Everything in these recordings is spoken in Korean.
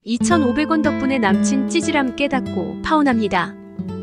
2,500원 덕분에 남친 찌질함 깨닫고 파혼합니다.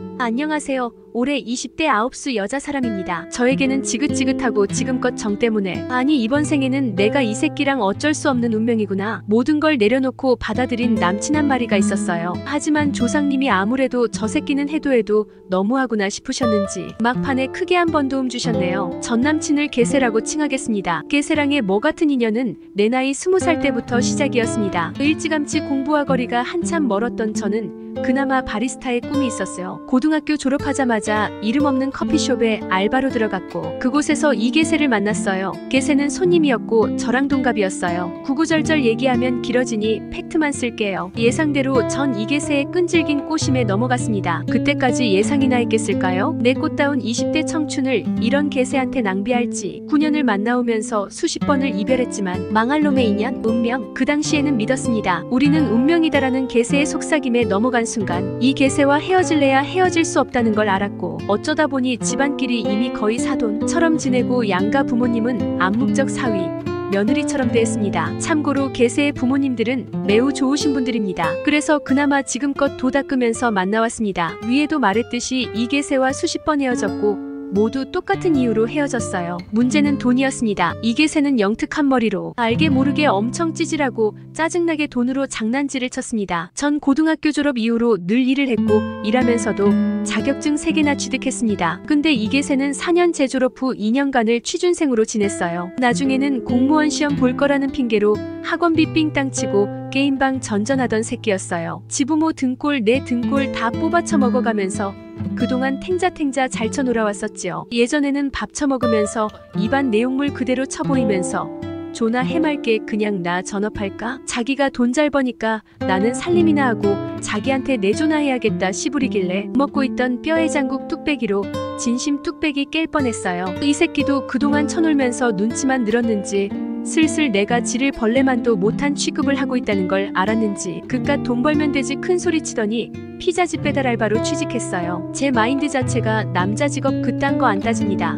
안녕하세요. 올해 20대 아홉수 여자 사람입니다. 저에게는 지긋지긋하고 지금껏 정 때문에 아니 이번 생에는 내가 이 새끼랑 어쩔 수 없는 운명이구나. 모든 걸 내려놓고 받아들인 남친 한 마리가 있었어요. 하지만 조상님이 아무래도 저 새끼는 해도 너무하구나 싶으셨는지 막판에 크게 한번 도움 주셨네요. 전 남친을 개새라고 칭하겠습니다. 개새랑의 뭐 같은 인연은 내 나이 20살 때부터 시작이었습니다. 일찌감치 공부와 거리가 한참 멀었던 저는 그나마 바리스타의 꿈이 있었어요. 고등학교 졸업하자마자 이름 없는 커피숍에 알바로 들어갔고 그곳에서 이계세를 만났어요. 계세는 손님이었고 저랑 동갑이었어요. 구구절절 얘기하면 길어지니 팩트만 쓸게요. 예상대로 전 이계세의 끈질긴 꼬심에 넘어갔습니다. 그때까지 예상이나 했겠을까요? 내 꽃다운 20대 청춘을 이런 계세한테 낭비할지. 9년을 만나오면서 수십 번을 이별했지만 망할 놈의 인연? 운명? 그 당시에는 믿었습니다. 우리는 운명이다라는 계세의 속삭임에 넘어간 순간 이 계세와 헤어질래야 헤어질 수 없다는 걸 알았고 어쩌다 보니 집안끼리 이미 거의 사돈처럼 지내고 양가 부모님은 암묵적 사위 며느리처럼 대했습니다. 참고로 계세의 부모님들은 매우 좋으신 분들입니다. 그래서 그나마 지금껏 도 닦으면서 만나왔습니다. 위에도 말했듯이 이 계세와 수십 번 헤어졌고 모두 똑같은 이유로 헤어졌어요. 문제는 돈이었습니다. 이계세는 영특한 머리로 알게 모르게 엄청 찌질하고 짜증나게 돈으로 장난질을 쳤습니다. 전 고등학교 졸업 이후로 늘 일을 했고 일하면서도 자격증 3개나 취득했습니다. 근데 이계세는 4년 재졸업 후 2년간을 취준생으로 지냈어요. 나중에는 공무원 시험 볼 거라는 핑계로 학원비 삥땅 치고 게임방 전전하던 새끼였어요. 지부모 등골 내 등골 다 뽑아쳐 먹어가면서 그동안 탱자탱자 잘 쳐놀아왔었지요. 예전에는 밥 처먹으면서 입안 내용물 그대로 쳐보이면서 조나 해맑게 그냥 나 전업할까? 자기가 돈 잘 버니까 나는 살림이나 하고 자기한테 내조나 해야겠다 씨부리길래 먹고 있던 뼈해장국 뚝배기로 진심 뚝배기 깰 뻔했어요. 이 새끼도 그동안 쳐놀면서 눈치만 늘었는지 슬슬 내가 지를 벌레만도 못한 취급을 하고 있다는 걸 알았는지 그깟 돈 벌면 되지 큰 소리 치더니 피자집 배달 알바로 취직했어요. 제 마인드 자체가 남자 직업 그딴 거 안 따집니다.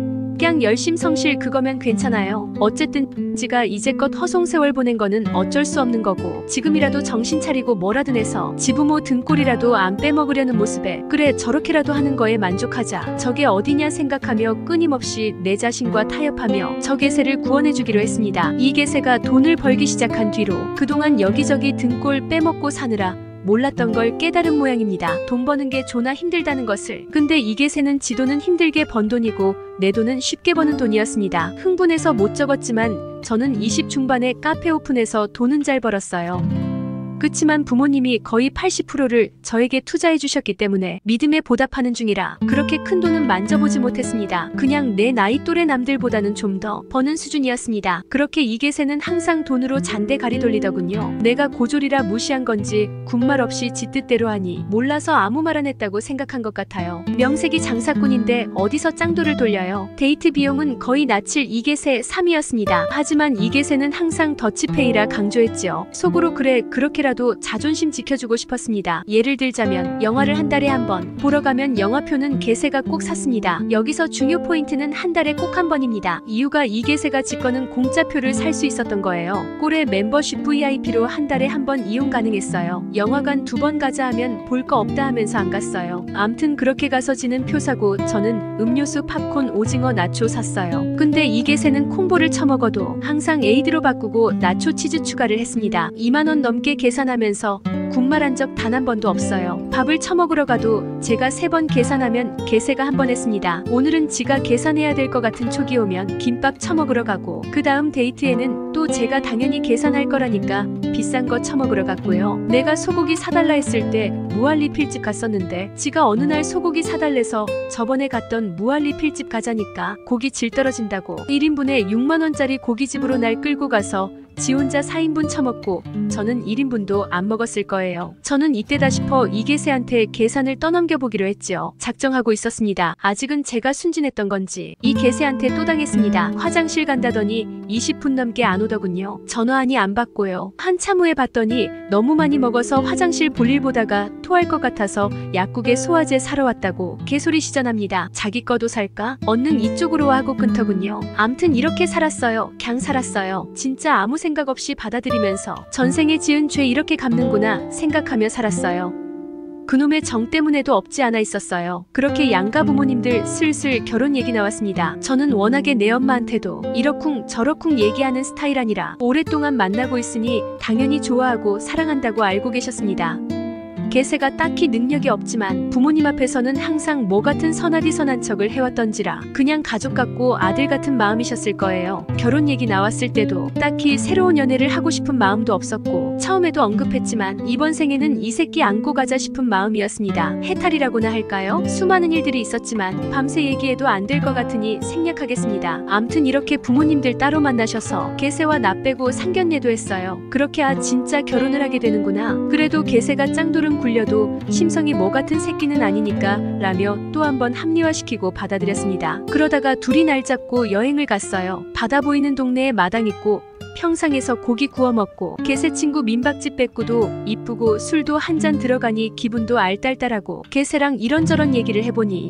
그냥 열심성실 그거면 괜찮아요. 어쨌든 지가 이제껏 허송세월 보낸 거는 어쩔 수 없는 거고 지금이라도 정신 차리고 뭐라든 해서 지부모 등골이라도 안 빼먹으려는 모습에 그래 저렇게라도 하는 거에 만족하자. 저게 어디냐 생각하며 끊임없이 내 자신과 타협하며 저 계세를 구원해주기로 했습니다. 이 계세가 돈을 벌기 시작한 뒤로 그동안 여기저기 등골 빼먹고 사느라 몰랐던 걸 깨달은 모양입니다. 돈 버는 게 존나 힘들다는 것을. 근데 이 계세는 지 돈은 힘들게 번 돈이고 내 돈은 쉽게 버는 돈이었습니다. 흥분해서 못 적었지만 저는 20 중반에 카페 오픈해서 돈은 잘 벌었어요. 그치만 부모님이 거의 80%를 저에게 투자해 주셨기 때문에 믿음에 보답하는 중이라 그렇게 큰 돈은 만져보지 못했습니다. 그냥 내 나이 또래 남들보다는 좀 더 버는 수준이었습니다. 그렇게 이 계세는 항상 돈으로 잔대 가리 돌리더군요. 내가 고졸이라 무시한 건지 군말 없이 지 뜻대로 하니 몰라서 아무 말 안 했다고 생각한 것 같아요. 명색이 장사꾼인데 어디서 짱돌을 돌려요. 데이트 비용은 거의 나칠 이 계세 3위였습니다. 하지만 이 계세는 항상 더치페이라 강조했지요. 속으로 그래 그렇게라도 자존심 지켜주고 싶었습니다. 예를 들자면 영화를 한 달에 한 번 보러 가면 영화표는 계세가 꼭 샀습니다. 여기서 중요 포인트는 한 달에 꼭 한 번입니다. 이유가 이 계세가 지 거는 공짜표를 살 수 있었던 거예요. 꼴에 멤버십 VIP로 한 달에 한 번 이용 가능했어요. 영화관 2번 가자 하면 볼 거 없다 하면서 안 갔어요. 암튼 그렇게 가서 지는 표 사고 저는 음료수 팝콘 오징어 나초 샀어요. 근데 이 계세는 콤보를 처먹어도 항상 에이드로 바꾸고 나초 치즈 추가를 했습니다. 2만원 넘게 계산하면서 군말한 적 단 한 번도 없어요. 밥을 처먹으러 가도 제가 3번 계산하면 계세가 한 번 했습니다. 오늘은 지가 계산해야 될 것 같은 촉이 오면 김밥 처먹으러 가고 그 다음 데이트에는 또 제가 당연히 계산할 거라니까 비싼 거 처먹으러 갔고요. 내가 소고기 사달라 했을 때 무한리필집 갔었는데 지가 어느 날 소고기 사달래서 저번에 갔던 무한리필집 가자니까 고기 질 떨어진다고 1인분에 6만원짜리 고깃집으로 날 끌고 가서 지 혼자 4인분 처먹고 저는 1인분도 안 먹었을 거예요. 저는 이때다 싶어 이 계세한테 계산을 떠넘겨보기로 했죠. 작정하고 있었습니다. 아직은 제가 순진했던 건지 이 계세한테 또 당했습니다. 화장실 간다더니 20분 넘게 안 오더군요. 전화하니 안 받고요. 한참 후에 봤더니 너무 많이 먹어서 화장실 볼일 보다가 토할 것 같아서 약국에 소화제 사러 왔다고 개소리 시전합니다. 자기 거도 살까? 얻는 이쪽으로 하고 끊더군요. 암튼 이렇게 살았어요. 갱 살았어요. 진짜 아무 생각 없이 받아들이면서 전생에 지은 죄 이렇게 갚는구나 생각하며 살았어요. 그놈의 정 때문에도 없지 않아 있었어요. 그렇게 양가 부모님들 슬슬 결혼 얘기 나왔습니다. 저는 워낙에 내 엄마한테도 이러쿵 저러쿵 얘기하는 스타일 아니라 오랫동안 만나고 있으니 당연히 좋아하고 사랑한다고 알고 계셨습니다. 개세가 딱히 능력이 없지만 부모님 앞에서는 항상 뭐 같은 선하디 선한 척을 해왔던지라 그냥 가족 같고 아들 같은 마음이셨을 거예요. 결혼 얘기 나왔을 때도 딱히 새로운 연애를 하고 싶은 마음도 없었고 처음에도 언급했지만 이번 생에는 이 새끼 안고 가자 싶은 마음이었습니다. 해탈이라고나 할까요? 수많은 일들이 있었지만 밤새 얘기해도 안 될 것 같으니 생략하겠습니다. 암튼 이렇게 부모님들 따로 만나셔서 개세와 나 빼고 상견례도 했어요. 그렇게 진짜 결혼을 하게 되는구나. 그래도 개세가 짱돌은 굴려도 심성이 뭐 같은 새끼는 아니니까 라며 또 한 번 합리화시키고 받아들였습니다. 그러다가 둘이 날 잡고 여행을 갔어요. 바다 보이는 동네에 마당 있고 평상에서 고기 구워 먹고 개세 친구 민박집 뺏고도 이쁘고 술도 한 잔 들어가니 기분도 알딸딸하고 개세랑 이런저런 얘기를 해보니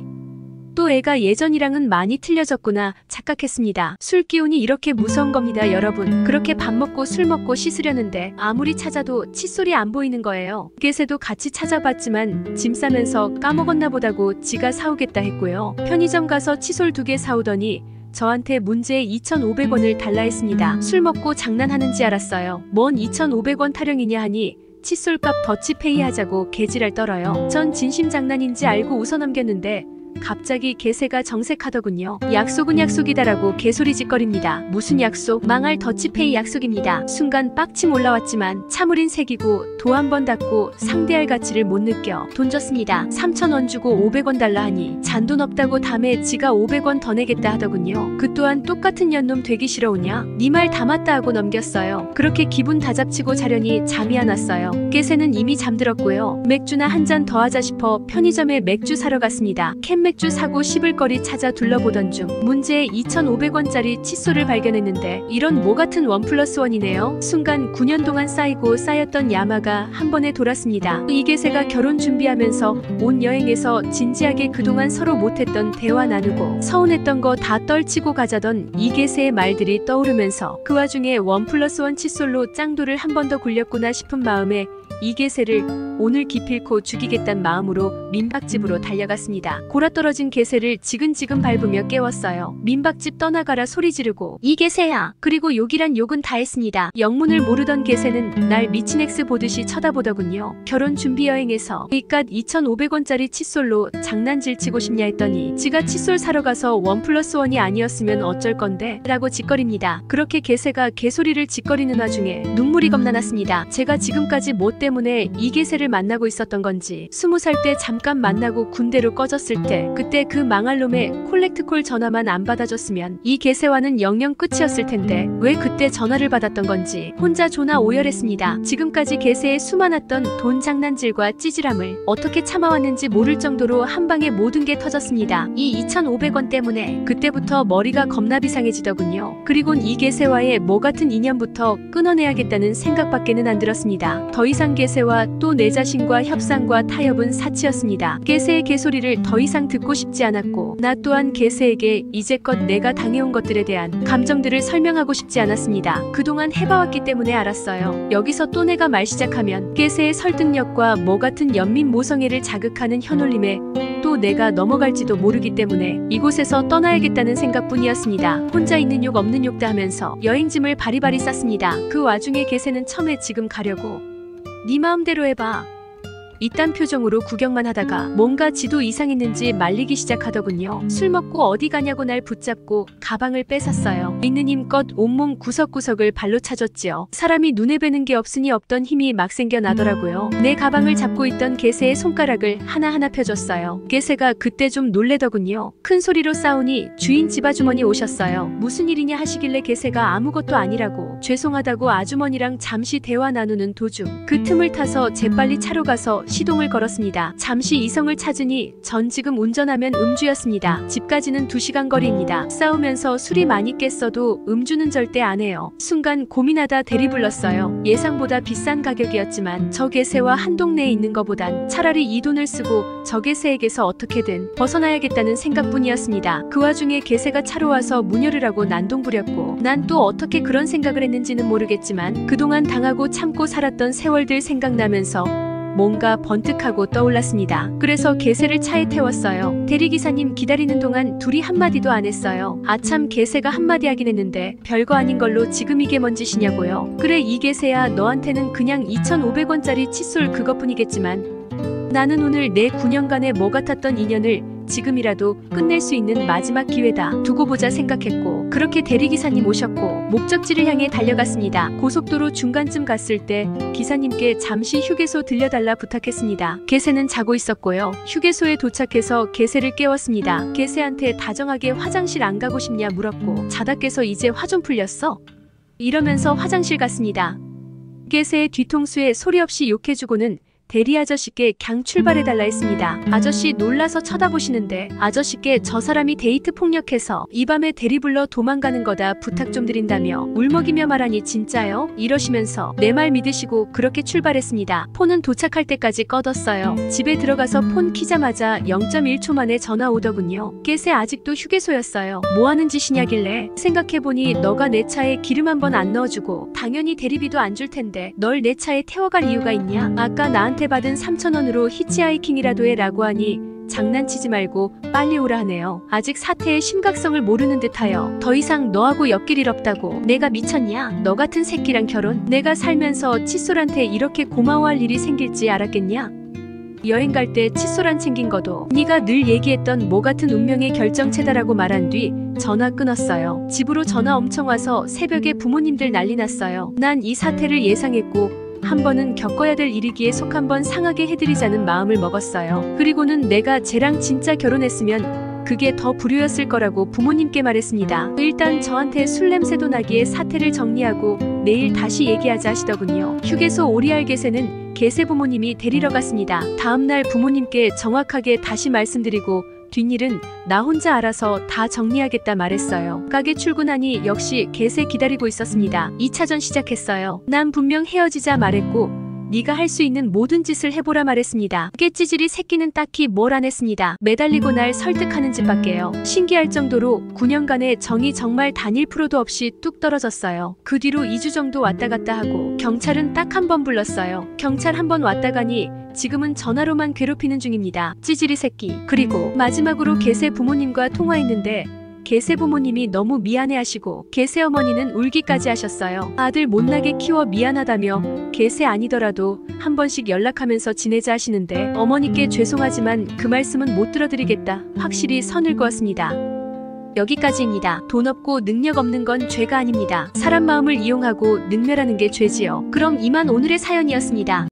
또 애가 예전이랑은 많이 틀려졌구나 착각했습니다. 술 기운이 이렇게 무서운 겁니다, 여러분. 그렇게 밥 먹고 술 먹고 씻으려는데 아무리 찾아도 칫솔이 안 보이는 거예요. 개세도 같이 찾아봤지만 짐 싸면서 까먹었나 보다고 지가 사오겠다 했고요. 편의점 가서 칫솔 2개 사오더니 저한테 문제에 2,500원을 달라 했습니다. 술 먹고 장난하는지 알았어요. 뭔 2,500원 타령이냐 하니 칫솔값 더치페이 하자고 개지랄 떨어요. 전 진심 장난인지 알고 웃어 넘겼는데 갑자기 개세가 정색하더군요. 약속은 약속이다라고 개소리짓거립니다. 무슨 약속? 망할 더치페이 약속입니다. 순간 빡침 올라왔지만 참으린 색이고 도 한 번 닫고 상대할 가치를 못 느껴 돈 줬습니다. 3,000원 주고 500원 달라 하니 잔돈 없다고 다음에 지가 500원 더 내겠다 하더군요. 그 또한 똑같은 년놈 되기 싫어오냐? 니 말 다 맞다 하고 넘겼어요. 그렇게 기분 다잡치고 자려니 잠이 안 왔어요. 개세는 이미 잠들었고요. 맥주나 한 잔 더 하자 싶어 편의점에 맥주 사러 갔습니다. 맥주 사고 씹을 거리 찾아 둘러보던 중 문제에 2,500원짜리 칫솔을 발견했는데 이런 뭐 같은 1+1이네요. 순간 9년 동안 쌓이고 쌓였던 야마가 한 번에 돌았습니다. 이개세가 결혼 준비하면서 온 여행에서 진지하게 그동안 서로 못했던 대화 나누고 서운했던 거 다 떨치고 가자던 이개세의 말들이 떠오르면서 그 와중에 1+1 칫솔로 짱돌을 한 번 더 굴렸구나 싶은 마음에 이개세를 오늘 기필코 죽이겠단 마음으로 민박집으로 달려갔습니다. 골아떨어진 개세를 지근지근 밟으며 깨웠어요. 민박집 떠나가라 소리 지르고 이개세야. 그리고 욕이란 욕은 다 했습니다. 영문을 모르던 개세는 날 미친 엑스 보듯이 쳐다보더군요. 결혼 준비 여행에서 이깟 2,500원짜리 칫솔로 장난질 치고 싶냐 했더니 지가 칫솔 사러 가서 1+1이 아니었으면 어쩔 건데 라고 짓거립니다. 그렇게 개세가 개소리를 짓거리는 와중에 눈물이 겁나 났습니다. 제가 지금까지 뭐 때문에 이개세를 만나고 있었던 건지 20살 때 잠깐 만나고 군대로 꺼졌을 때 그때 그 망할 놈의 콜렉트콜 전화만 안 받아줬으면 이 개세와는 영영 끝이었을 텐데 왜 그때 전화를 받았던 건지 혼자 존나 오열했습니다. 지금까지 개세의 수많았던 돈 장난질과 찌질함을 어떻게 참아왔는지 모를 정도로 한 방에 모든 게 터졌습니다. 이 2,500원 때문에 그때부터 머리가 겁나 비상해지더군요. 그리곤 이 개세와의 뭐 같은 인연부터 끊어내야겠다는 생각밖에는 안 들었습니다. 더 이상 개세와 또 내 자신과 협상과 타협은 사치였습니다. 개세의 개소리를 더 이상 듣고 싶지 않았고 나 또한 개세에게 이제껏 내가 당해온 것들에 대한 감정들을 설명하고 싶지 않았습니다. 그동안 해봐왔기 때문에 알았어요. 여기서 또 내가 말 시작하면 개세의 설득력과 뭐 같은 연민 모성애를 자극하는 현올림에 또 내가 넘어갈지도 모르기 때문에 이곳에서 떠나야겠다는 생각뿐이었습니다. 혼자 있는 욕 없는 욕 다 하면서 여행짐을 바리바리 쌌습니다. 그 와중에 개세는 처음에 지금 가려고 네 마음대로 해봐. 이딴 표정으로 구경만 하다가 뭔가 지도 이상했는지 말리기 시작하더군요. 술 먹고 어디 가냐고 날 붙잡고 가방을 뺏었어요. 있는 힘껏 온몸 구석구석을 발로 차줬지요. 사람이 눈에 뵈는 게 없으니 없던 힘이 막 생겨나더라고요. 내 가방을 잡고 있던 개세의 손가락을 하나하나 펴줬어요. 개세가 그때 좀 놀래더군요. 큰 소리로 싸우니 주인 집아주머니 오셨어요. 무슨 일이냐 하시길래 개세가 아무것도 아니라고 죄송하다고 아주머니랑 잠시 대화 나누는 도중 그 틈을 타서 재빨리 차로 가서 시동을 걸었습니다. 잠시 이성을 찾으니 전 지금 운전하면 음주였습니다. 집까지는 2시간 거리입니다. 싸우면서 술이 많이 깼어도 음주는 절대 안 해요. 순간 고민하다 대리 불렀어요. 예상보다 비싼 가격이었지만 저 개새와 한 동네에 있는 것보단 차라리 이 돈을 쓰고 저 개새에게서 어떻게든 벗어나야겠다는 생각뿐이었습니다. 그 와중에 개새가 차로 와서 문 열으라고 난동 부렸고 난 또 어떻게 그런 생각을 했는지는 모르겠지만 그동안 당하고 참고 살았던 세월들 생각나면서 뭔가 번뜩하고 떠올랐습니다. 그래서 개새를 차에 태웠어요. 대리기사님 기다리는 동안 둘이 한마디도 안 했어요. 아참 개새가 한마디 하긴 했는데 별거 아닌 걸로 지금 이게 뭔 짓이냐고요. 그래 이 개새야 너한테는 그냥 2,500원짜리 칫솔 그것뿐이겠지만 나는 오늘 내 9년간의 뭐 같았던 인연을 지금이라도 끝낼 수 있는 마지막 기회다 두고 보자 생각했고 그렇게 대리기사님 오셨고 목적지를 향해 달려갔습니다. 고속도로 중간쯤 갔을 때 기사님께 잠시 휴게소 들려달라 부탁했습니다. 개새는 자고 있었고요. 휴게소에 도착해서 개새를 깨웠습니다. 개새한테 다정하게 화장실 안 가고 싶냐 물었고 자다 깨서 이제 화 좀 풀렸어? 이러면서 화장실 갔습니다. 개새의 뒤통수에 소리 없이 욕해주고는 대리 아저씨께 강 출발해달라 했습니다. 아저씨 놀라서 쳐다보시는데 아저씨께 저 사람이 데이트 폭력해서 이 밤에 대리 불러 도망가는 거다 부탁 좀 드린다며 울먹이며 말하니 진짜요? 이러시면서 내 말 믿으시고 그렇게 출발했습니다. 폰은 도착할 때까지 꺼뒀어요. 집에 들어가서 폰 키자마자 0.1초 만에 전화 오더군요. 개새 아직도 휴게소였어요. 뭐하는 짓이냐길래 생각해보니 너가 내 차에 기름 한 번 안 넣어주고 당연히 대리비도 안 줄 텐데 널 내 차에 태워갈 이유가 있냐? 아까 나한테 받은 3,000원으로 히치하이킹이라도 해 라고 하니 장난치지 말고 빨리 오라 하네요. 아직 사태의 심각성을 모르는 듯하여 더 이상 너하고 엮일 일 없다고. 내가 미쳤냐? 너 같은 새끼랑 결혼? 내가 살면서 칫솔한테 이렇게 고마워할 일이 생길지 알았겠냐? 여행 갈 때 칫솔 안 챙긴 거도 네가 늘 얘기했던 뭐 같은 운명의 결정체다라고 말한 뒤 전화 끊었어요. 집으로 전화 엄청 와서 새벽에 부모님들 난리 났어요. 난 이 사태를 예상했고 한 번은 겪어야 될 일이기에 속 한번 상하게 해드리자는 마음을 먹었어요. 그리고는 내가 쟤랑 진짜 결혼했으면 그게 더 불효였을 거라고 부모님께 말했습니다. 일단 저한테 술 냄새도 나기에 사태를 정리하고 내일 다시 얘기하자 하시더군요. 휴게소 오리알 개새는 개새 부모님이 데리러 갔습니다. 다음날 부모님께 정확하게 다시 말씀드리고 뒷일은 나 혼자 알아서 다 정리하겠다 말했어요. 가게 출근하니 역시 개새 기다리고 있었습니다. 2차전 시작했어요. 난 분명 헤어지자 말했고 네가 할 수 있는 모든 짓을 해보라 말했습니다. 깨찌질이 새끼는 딱히 뭘 안 했습니다. 매달리고 날 설득하는 짓밖에요. 신기할 정도로 9년간의 정이 정말 단 1%도 없이 뚝 떨어졌어요. 그 뒤로 2주 정도 왔다 갔다 하고 경찰은 딱 한 번 불렀어요. 경찰 한 번 왔다 가니 지금은 전화로만 괴롭히는 중입니다. 찌질이 새끼. 그리고 마지막으로 개새 부모님과 통화했는데 개새 부모님이 너무 미안해하시고 개새 어머니는 울기까지 하셨어요. 아들 못나게 키워 미안하다며 개새 아니더라도 한 번씩 연락하면서 지내자 하시는데 어머니께 죄송하지만 그 말씀은 못 들어드리겠다. 확실히 선을 그었습니다. 여기까지입니다. 돈 없고 능력 없는 건 죄가 아닙니다. 사람 마음을 이용하고 능멸하는 게 죄지요. 그럼 이만 오늘의 사연이었습니다.